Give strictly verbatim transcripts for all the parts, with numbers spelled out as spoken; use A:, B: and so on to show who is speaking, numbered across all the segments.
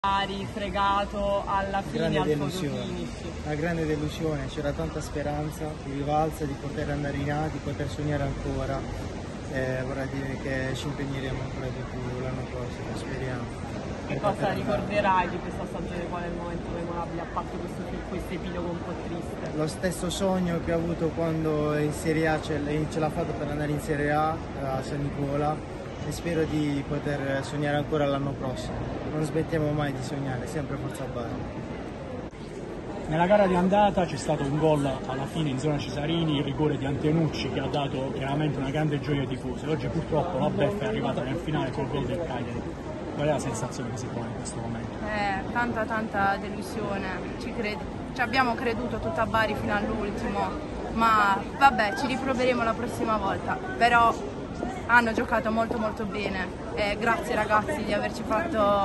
A: Rifregato alla fine
B: grande
A: al
B: delusione,
A: fotofinish.
B: una grande delusione, c'era tanta speranza di rivalsa, di poter andare in A, di poter sognare ancora, eh, vorrà dire che ci impegneremo ancora di più l'anno prossimo, speriamo.
A: Che cosa ricorderai di questa stagione? Qual è il momento memorabile, a parte questo, questo epilogo un po' triste?
B: Lo stesso sogno che ho avuto quando in Serie A ce l'ha fatto per andare in Serie A a San Nicola, e spero di poter sognare ancora l'anno prossimo. Non smettiamo mai di sognare, sempre Forza Bari.
C: Nella gara di andata c'è stato un gol alla fine in zona Cesarini, il rigore di Antenucci che ha dato chiaramente una grande gioia ai tifosi. Oggi purtroppo la beffa è arrivata nel finale col gol del Cagliari. Qual è la sensazione che si prova in questo momento?
D: Eh, tanta tanta delusione, ci, cred ci abbiamo creduto tutta Bari fino all'ultimo, ma vabbè, ci riproveremo la prossima volta, però hanno giocato molto molto bene, eh, grazie ragazzi di averci fatto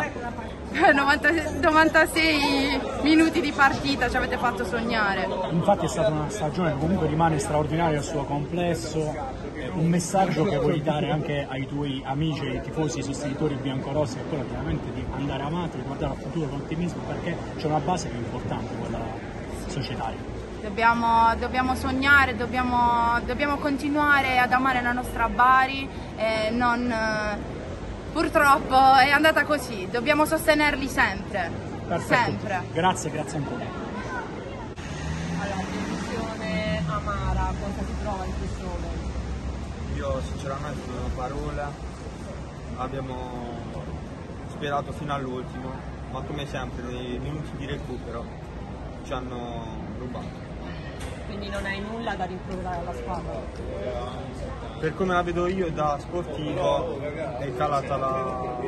D: novantasei minuti di partita, ci avete fatto sognare.
C: Infatti è stata una stagione che comunque rimane straordinaria al suo complesso, un messaggio che vuoi dare anche ai tuoi amici, ai tifosi, ai sostenitori biancorossi, è quello chiaramente di andare avanti, di guardare al futuro con ottimismo, perché c'è una base più importante, quella societaria.
D: Dobbiamo, dobbiamo sognare, dobbiamo, dobbiamo continuare ad amare la nostra Bari, eh, non, eh, purtroppo è andata così, dobbiamo sostenerli sempre,
C: Perfetto.
D: sempre.
C: Grazie, grazie ancora.
A: Allora, delusione amara, cosa si prova in questo momento?
E: Io sinceramente non ho parole, abbiamo sperato fino all'ultimo, ma come sempre nei minuti di recupero ci hanno rubato.
A: Quindi non hai nulla da rimproverare alla squadra?
E: Per come la vedo io da sportivo è calata la...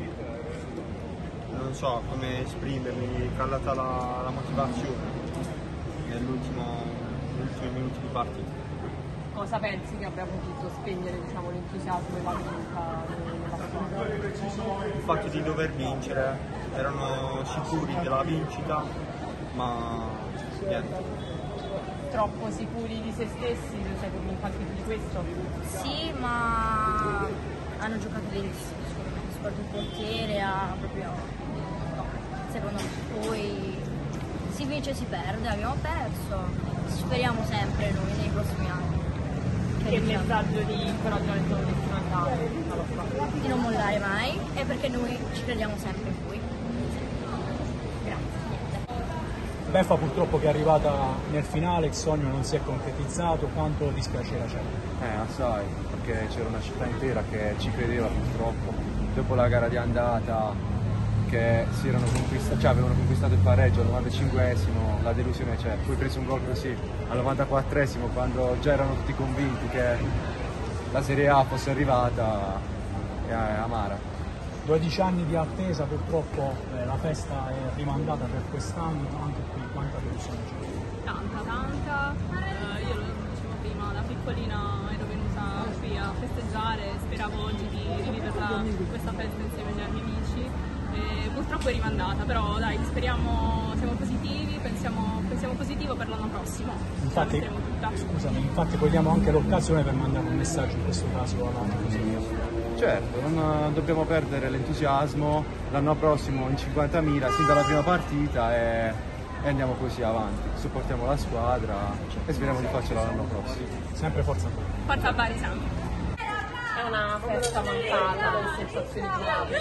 E: non so come esprimermi, è calata la, la motivazione nell'ultimo, negli ultimi minuti di partita.
A: Cosa pensi che abbia potuto spegnere, diciamo, l'entusiasmo e la vinta nella squadra?
E: Il fatto di dover vincere, erano sicuri della vincita, ma niente.
A: Troppo sicuri di se stessi, tu sei convinto anche di questo?
F: Sì, ma hanno giocato benissimo, soprattutto il portiere ha proprio, secondo me, poi si vince e si perde, abbiamo perso, speriamo sempre noi nei prossimi anni.
A: Che messaggio di incoraggiamento dovresti mandare alla squadra?
F: Di non mollare mai, e perché noi ci crediamo sempre in voi.
C: Beffa purtroppo che è arrivata nel finale, il sogno non si è concretizzato, quanto dispiacere c'è?
G: Eh, assai, perché c'era una città intera che ci credeva purtroppo. Dopo la gara di andata che si erano conquistati, cioè avevano conquistato il pareggio al novantacinquesimo, la delusione c'è. Poi preso un gol così al novantaquattresimo, quando già erano tutti convinti che la Serie A fosse arrivata, è amara.
C: dodici anni di attesa, purtroppo eh, la festa è rimandata per quest'anno, anche qui quanta delusione c'è?
H: Tanta, tanta, eh, io lo dicevo prima, da piccolina ero venuta qui a festeggiare, speravo oggi di riviverla questa festa insieme agli miei amici, e purtroppo è rimandata, però dai, speriamo, siamo positivi, pensiamo, pensiamo positivo per l'anno prossimo.
C: Infatti, scusami, infatti cogliamo anche l'occasione per mandare un messaggio in questo caso alla tifoseria.
G: Certo, non dobbiamo perdere l'entusiasmo, l'anno prossimo in cinquantamila, sin dalla prima partita, e, e andiamo così avanti. Supportiamo la squadra e speriamo di farcela l'anno prossimo.
C: Sempre Forza Bari.
H: Forza Bari sempre.
A: È una festa mancata, le sensazioni giocate.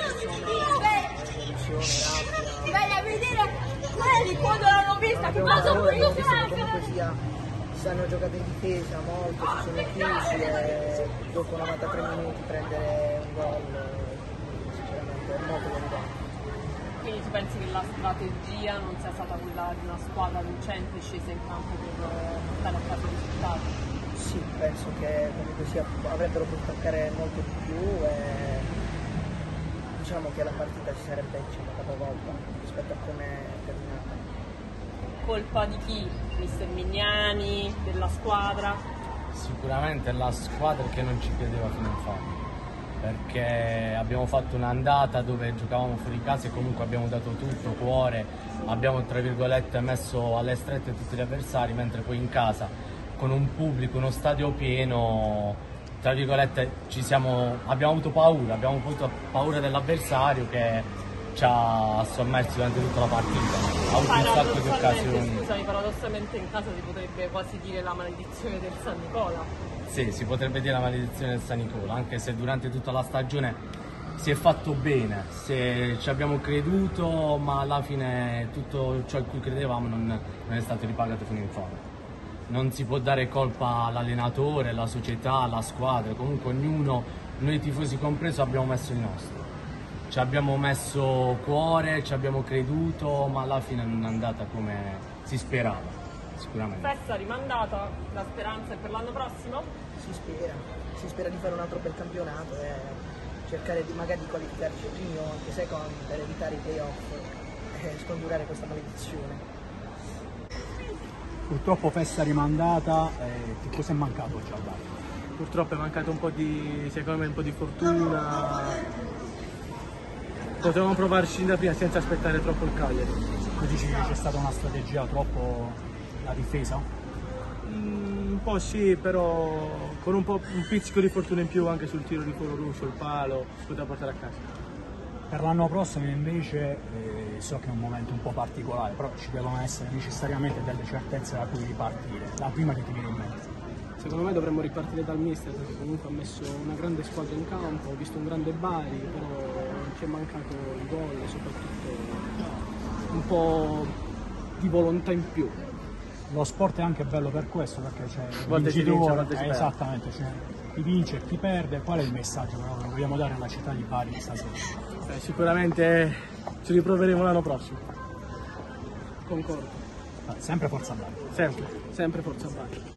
F: Ti vai a vedere quelli quando l'hanno vista, che cosa ho potuto fare?
B: Si hanno giocato in difesa molto, si sono chiusi e dopo novantatré minuti prendere un gol sinceramente è molto deludente.
A: Quindi tu pensi che la strategia non sia stata quella di una squadra vincente scesa in campo per portare a casa i risultati?
B: Sì, penso che comunque sia, avrebbero potuto attaccare molto di più e diciamo che la partita si sarebbe diciamo, capovolta rispetto a come è terminata.
A: Colpa di chi? Mister Mignani, della squadra?
I: Sicuramente la squadra che non ci credeva fino in fondo, perché abbiamo fatto un'andata dove giocavamo fuori casa e comunque abbiamo dato tutto, cuore, abbiamo tra virgolette messo alle strette tutti gli avversari, mentre poi in casa con un pubblico, uno stadio pieno, tra virgolette ci siamo, abbiamo avuto paura, abbiamo avuto paura dell'avversario che ci ha sommersi durante tutta la partita, ha avuto un sacco di occasioni.
A: Scusami, paradossalmente in casa si potrebbe quasi dire la maledizione del San Nicola.
I: Sì, si potrebbe dire la maledizione del San Nicola, anche se durante tutta la stagione si è fatto bene, se ci abbiamo creduto, ma alla fine tutto ciò in cui credevamo non, non è stato ripagato fino in fondo. Non si può dare colpa all'allenatore, alla società, alla squadra, comunque ognuno, noi tifosi compreso, abbiamo messo il nostro. Ci abbiamo messo cuore, ci abbiamo creduto, ma alla fine non è andata come si sperava, sicuramente.
A: Festa rimandata, la speranza è per l'anno prossimo?
J: Si spera, si spera di fare un altro bel campionato e cercare di magari di qualificarci primi o anche secondi per evitare i playoff e scongiurare questa maledizione.
C: Purtroppo festa rimandata, eh, che cosa è mancato già a Bari?
K: Purtroppo è mancato un po' di, secondo me, un po' di fortuna. Potevamo provarci da prima senza aspettare troppo il Cagliari.
C: Tu dici che c'è stata una strategia troppo a difesa?
K: Mm, un po' sì, però con un, po', un pizzico di fortuna in più anche sul tiro di filo russo, il palo, si poteva portare a casa.
C: Per l'anno prossimo invece, eh, so che è un momento un po' particolare, però ci devono essere necessariamente delle certezze da cui ripartire. La prima che ti viene in mente?
K: Secondo me dovremmo ripartire dal mister, perché comunque ha messo una grande squadra in campo, ho visto un grande Bari, però ci è mancato il gol e soprattutto un po' di volontà in più.
C: Lo sport è anche bello per questo, perché c'è il
K: volte si vince, a volte si
C: eh,
K: perde.
C: Esattamente, cioè, chi vince e chi perde. Qual è il messaggio che vogliamo dare alla città di Bari stasera?
K: Beh, sicuramente ci riproveremo l'anno prossimo. Concordo.
C: Sempre forza Bari.
K: Sempre, sempre forza Bari.